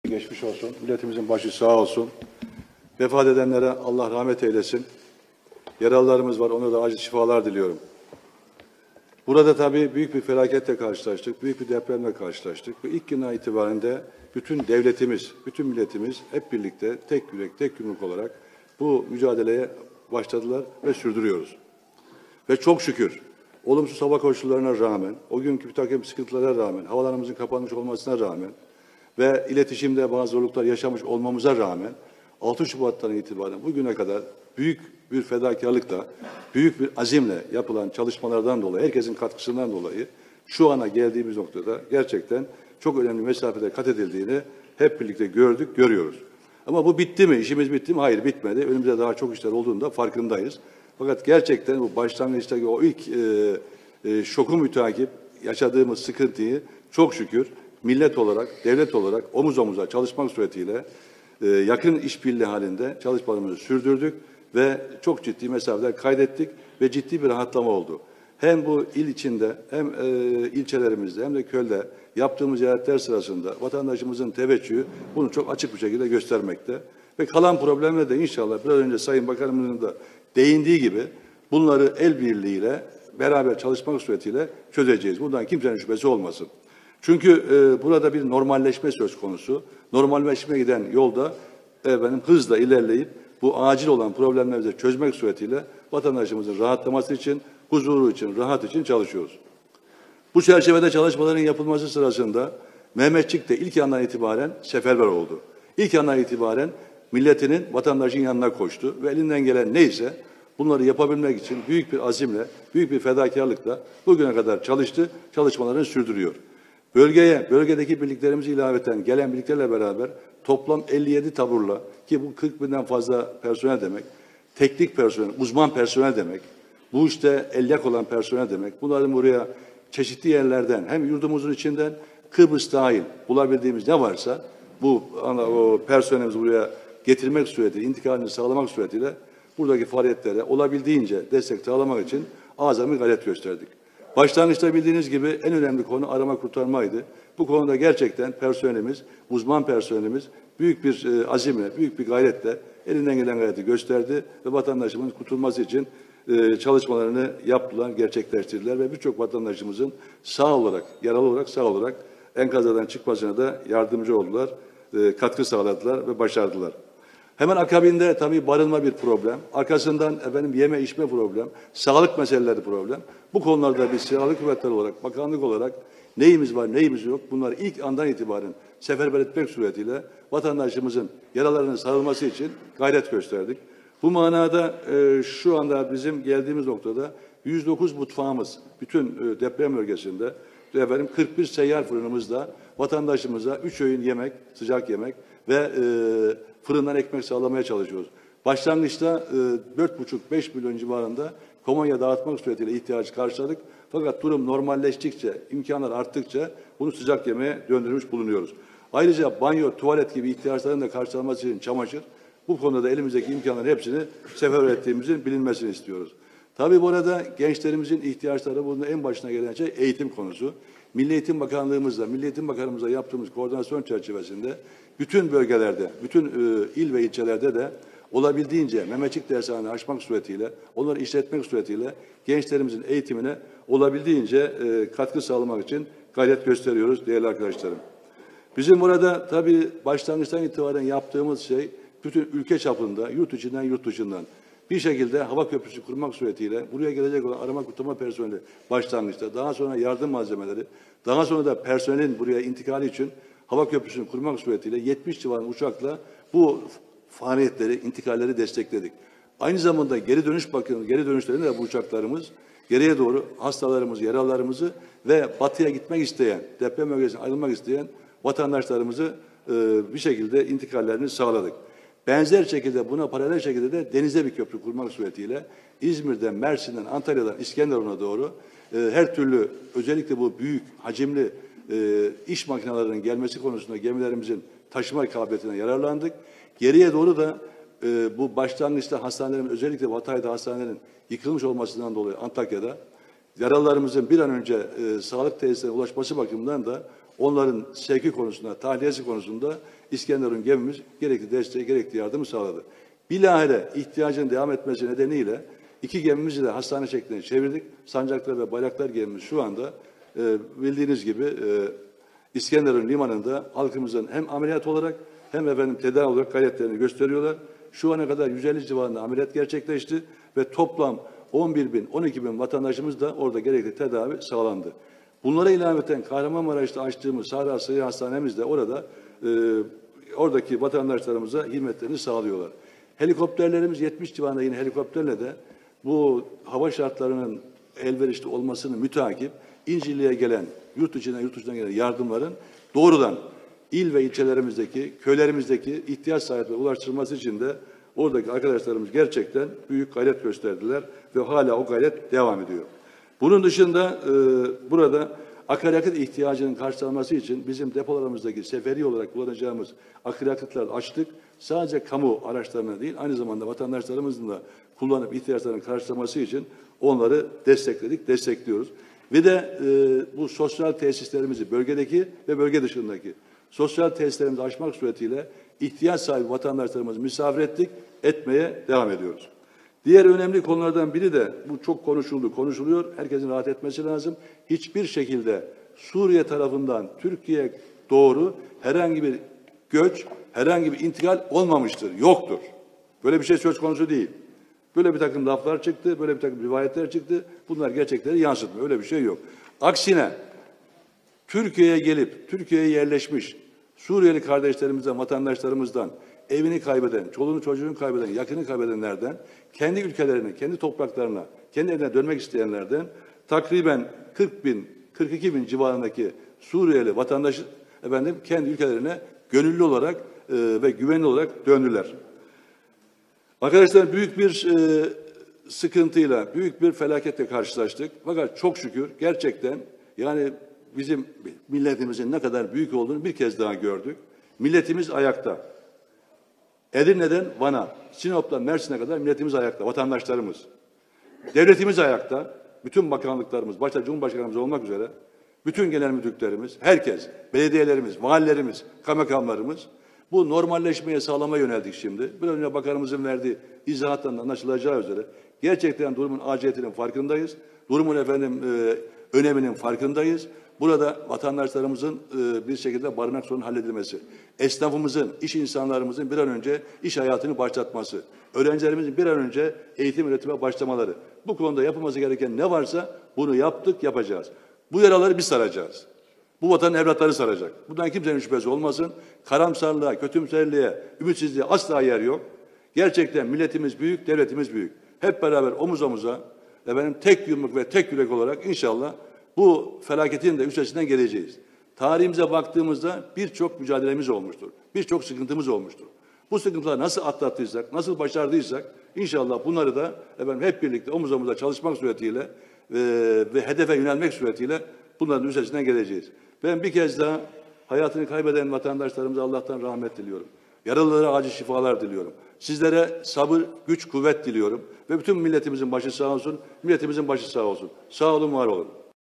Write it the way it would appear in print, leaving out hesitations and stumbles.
Geçmiş olsun. Milletimizin başı sağ olsun. Vefat edenlere Allah rahmet eylesin. Yaralılarımız var. Ona da acil şifalar diliyorum. Burada tabii büyük bir felaketle karşılaştık. Büyük bir depremle karşılaştık. Ve ilk günden itibaren de bütün devletimiz, bütün milletimiz hep birlikte tek yürek, tek yumruk olarak bu mücadeleye başladılar ve sürdürüyoruz. Ve çok şükür olumsuz hava koşullarına rağmen, o günkü bir takım sıkıntılara rağmen, havalarımızın kapanmış olmasına rağmen ve iletişimde bazı zorluklar yaşamış olmamıza rağmen 6 Şubat'tan itibaren bugüne kadar büyük bir fedakarlıkla, büyük bir azimle yapılan çalışmalardan dolayı, herkesin katkısından dolayı şu ana geldiğimiz noktada gerçekten çok önemli mesafede kat edildiğini hep birlikte gördük, görüyoruz. Ama bu bitti mi? İşimiz bitti mi? Hayır, bitmedi. Önümüzde daha çok işler olduğunda farkındayız. Fakat gerçekten bu başlangıçtaki o ilk şoku mütakip yaşadığımız sıkıntıyı çok şükür millet olarak, devlet olarak omuz omuza çalışmak suretiyle yakın işbirliği halinde çalışmalarımızı sürdürdük ve çok ciddi mesafeler kaydettik ve ciddi bir rahatlama oldu. Hem bu il içinde hem ilçelerimizde hem de köyde yaptığımız ziyaretler sırasında vatandaşımızın teveccühü bunu çok açık bir şekilde göstermekte. Ve kalan problemler de inşallah biraz önce Sayın Bakanımızın da değindiği gibi bunları el birliğiyle beraber çalışmak suretiyle çözeceğiz. Bundan kimsenin şüphesi olmasın. Çünkü burada bir normalleşme söz konusu. Normalleşmeye giden yolda hızla ilerleyip bu acil olan problemleri çözmek suretiyle vatandaşımızın rahatlaması için, huzuru için, rahat için çalışıyoruz. Bu çerçevede çalışmaların yapılması sırasında Mehmetçik de ilk andan itibaren seferber oldu. İlk andan itibaren milletinin, vatandaşın yanına koştu ve elinden gelen neyse bunları yapabilmek için büyük bir azimle, büyük bir fedakarlıkla bugüne kadar çalıştı, çalışmalarını sürdürüyor. Bölgedeki birliklerimizi ilaveten gelen birliklerle beraber toplam 57 taburla ki bu 40 binden fazla personel demek, teknik personel, uzman personel demek, bu işte elyek olan personel demek. Bunların buraya çeşitli yerlerden hem yurdumuzun içinden Kıbrıs dahil bulabildiğimiz ne varsa bu personelimizi buraya getirmek suretiyle, intikalini sağlamak suretiyle buradaki faaliyetlere olabildiğince destek sağlamak için azami gayret gösterdik. Başlangıçta bildiğiniz gibi en önemli konu arama kurtarmaydı. Bu konuda gerçekten personelimiz, uzman personelimiz büyük bir azimle, büyük bir gayretle elinden gelen gayreti gösterdi ve vatandaşımızın kurtulması için çalışmalarını yaptılar, gerçekleştirdiler ve birçok vatandaşımızın sağ olarak, yaralı olarak sağ olarak enkazdan çıkmasına da yardımcı oldular, katkı sağladılar ve başardılar. Hemen akabinde tabii barınma bir problem. Arkasından yeme içme problem, sağlık meseleleri problem. Bu konularda biz silahlı kuvvetler olarak, bakanlık olarak neyimiz var, neyimiz yok bunları ilk andan itibaren seferber etmek suretiyle vatandaşımızın yaralarının sarılması için gayret gösterdik. Bu manada şu anda bizim geldiğimiz noktada 109 mutfağımız bütün deprem bölgesinde 41 seyyar fırınımızda vatandaşımıza 3 öğün yemek, sıcak yemek ve fırından ekmek sağlamaya çalışıyoruz. Başlangıçta 4,5-5 milyon civarında kolonya dağıtmak suretiyle ihtiyacı karşıladık. Fakat durum normalleştikçe, imkanlar arttıkça bunu sıcak yemeğe döndürmüş bulunuyoruz. Ayrıca banyo, tuvalet gibi ihtiyaçların da karşılanması için çamaşır, bu konuda da elimizdeki imkanların hepsini seferber ettiğimizin bilinmesini istiyoruz. Tabii burada gençlerimizin ihtiyaçları bunun en başına gelen şey eğitim konusu. Milli Eğitim Bakanlığımızla, Milli Eğitim Bakanımızla yaptığımız koordinasyon çerçevesinde bütün bölgelerde, bütün il ve ilçelerde de olabildiğince Mehmetçik dershaneleri açmak suretiyle, onları işletmek suretiyle gençlerimizin eğitimine olabildiğince katkı sağlamak için gayret gösteriyoruz değerli arkadaşlarım. Bizim burada tabii başlangıçtan itibaren yaptığımız şey bütün ülke çapında, yurt içinden, yurt dışından bir şekilde hava köprüsü kurmak suretiyle buraya gelecek olan arama kurtarma personeli başlangıçta, daha sonra yardım malzemeleri, daha sonra da personelin buraya intikali için hava köprüsünü kurmak suretiyle 70 civarında uçakla bu faaliyetleri, intikalleri destekledik. Aynı zamanda geri dönüşlerinde de bu uçaklarımız geriye doğru hastalarımızı, yaralılarımızı ve batıya gitmek isteyen, deprem bölgesine ayrılmak isteyen vatandaşlarımızı bir şekilde intikallerini sağladık. Benzer şekilde buna paralel şekilde de denize bir köprü kurmak suretiyle İzmir'den, Mersin'den, Antalya'dan İskenderun'a doğru her türlü özellikle bu büyük hacimli iş makinelerinin gelmesi konusunda gemilerimizin taşıma kabiliyetine yararlandık. Geriye doğru da bu başlangıçta hastanelerin özellikle Hatay'da hastanelerin yıkılmış olmasından dolayı Antakya'da yaralılarımızın bir an önce sağlık tesislerine ulaşması bakımından da onların sevki konusunda, tahliyesi konusunda İskenderun gemimiz gerekli desteği, gerekli yardımı sağladı. Bilahare ihtiyacın devam etmesi nedeniyle 2 gemimizi de hastane şekline çevirdik. Sancaktar ve Bayraktar gemimiz şu anda bildiğiniz gibi İskenderun limanında halkımızın hem ameliyat olarak hem efendim tedavi olarak gayretlerini gösteriyorlar. Şu ana kadar 150 civarında ameliyat gerçekleşti ve toplam 11.000-12.000 vatandaşımız da orada gerekli tedavi sağlandı. Bunlara ilaveten Kahramanmaraş'ta açtığımız Sahra Sıhhi Hastanemiz de orada oradaki vatandaşlarımıza hizmetlerini sağlıyorlar. Helikopterlerimiz 70 civarında yine helikopterle de bu hava şartlarının elverişli olmasını müteakip İncirli'ye gelen, yurt içinden yurt dışından gelen yardımların doğrudan il ve ilçelerimizdeki, köylerimizdeki ihtiyaç sahiplerine ulaştırılması için de oradaki arkadaşlarımız gerçekten büyük gayret gösterdiler ve hala o gayret devam ediyor. Bunun dışında burada akaryakıt ihtiyacının karşılanması için bizim depolarımızdaki seferi olarak kullanacağımız akaryakıtları açtık. Sadece kamu araçlarına değil, aynı zamanda vatandaşlarımızın da kullanıp ihtiyaçlarını karşılaması için onları destekledik, destekliyoruz. Ve de bu sosyal tesislerimizi bölgedeki ve bölge dışındaki sosyal tesislerimizi açmak suretiyle ihtiyaç sahibi vatandaşlarımızı misafir ettik, etmeye devam ediyoruz. Diğer önemli konulardan biri de bu çok konuşuldu, konuşuluyor. Herkesin rahat etmesi lazım. Hiçbir şekilde Suriye tarafından Türkiye'ye doğru herhangi bir göç, herhangi bir intikal olmamıştır, yoktur. Böyle bir şey söz konusu değil. Böyle bir takım laflar çıktı, böyle bir takım rivayetler çıktı. Bunlar gerçekleri yansıtmıyor. Öyle bir şey yok. Aksine Türkiye'ye gelip Türkiye'ye yerleşmiş Suriyeli kardeşlerimizden, vatandaşlarımızdan evini kaybeden, çoluğunu çocuğunu kaybeden, yakını kaybedenlerden, kendi ülkelerine, kendi topraklarına, kendi evine dönmek isteyenlerden takriben 42.000 civarındaki Suriyeli vatandaş kendi ülkelerine gönüllü olarak ve güvenli olarak döndüler. Arkadaşlar büyük bir sıkıntıyla, büyük bir felaketle karşılaştık. Fakat çok şükür gerçekten yani bizim milletimizin ne kadar büyük olduğunu bir kez daha gördük. Milletimiz ayakta. Edirne'den Van'a, Sinop'tan Mersin'e kadar milletimiz ayakta, vatandaşlarımız. Devletimiz ayakta, bütün bakanlıklarımız, başta Cumhurbaşkanımız olmak üzere, bütün genel müdürlüklerimiz, herkes, belediyelerimiz, valilerimiz, kaymakamlarımız bu normalleşmeye sağlamaya yöneldik şimdi. Bir önce bakanımızın verdiği izahattan anlaşılacağı üzere gerçekten durumun aciliyetinin farkındayız. Durumun öneminin farkındayız. Burada vatandaşlarımızın bir şekilde barınak sorunun halledilmesi, esnafımızın, iş insanlarımızın bir an önce iş hayatını başlatması, öğrencilerimizin bir an önce eğitim üretime başlamaları. Bu konuda yapılması gereken ne varsa bunu yaptık, yapacağız. Bu yaraları biz saracağız. Bu vatanın evlatları saracak. Bundan kimsenin şüphesi olmasın. Karamsarlığa, kötümserliğe, ümitsizliğe asla yer yok. Gerçekten milletimiz büyük, devletimiz büyük. Hep beraber omuz omuza, tek yumruk ve tek yürek olarak inşallah bu felaketin de üstesinden geleceğiz. Tarihimize baktığımızda birçok mücadelemiz olmuştur. Birçok sıkıntımız olmuştur. Bu sıkıntıları nasıl atlattıysak, nasıl başardıysak inşallah bunları da hep birlikte omuz omuza çalışmak suretiyle ve hedefe yönelmek suretiyle bunların üstesinden geleceğiz. Ben bir kez daha hayatını kaybeden vatandaşlarımıza Allah'tan rahmet diliyorum. Yaralılara acil şifalar diliyorum. Sizlere sabır, güç, kuvvet diliyorum. Ve bütün milletimizin başı sağ olsun, milletimizin başı sağ olsun. Sağ olun, var olun.